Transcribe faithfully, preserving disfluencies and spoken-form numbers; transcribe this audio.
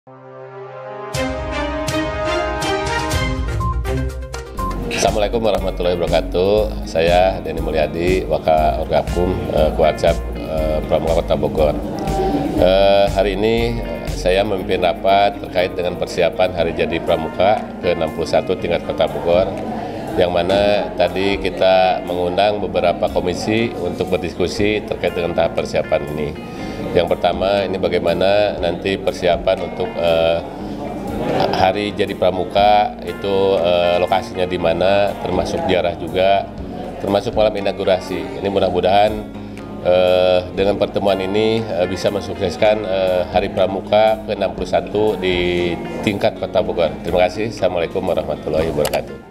Assalamualaikum warahmatullahi wabarakatuh. Saya Denny Mulyadi, Waka Orgapkum, eh, Kuarcap eh, Pramuka Kota Bogor. Eh, hari ini saya memimpin rapat terkait dengan persiapan Hari Jadi Pramuka ke enam puluh satu tingkat Kota Bogor, yang mana tadi kita mengundang beberapa komisi untuk berdiskusi terkait dengan tahap persiapan ini. Yang pertama, ini bagaimana nanti persiapan untuk eh, Hari Jadi Pramuka itu eh, lokasinya di mana, termasuk ziarah juga, termasuk malam inaugurasi. Ini mudah-mudahan eh, dengan pertemuan ini eh, bisa mensukseskan eh, Hari Pramuka ke enam puluh satu di tingkat Kota Bogor. Terima kasih. Assalamualaikum warahmatullahi wabarakatuh.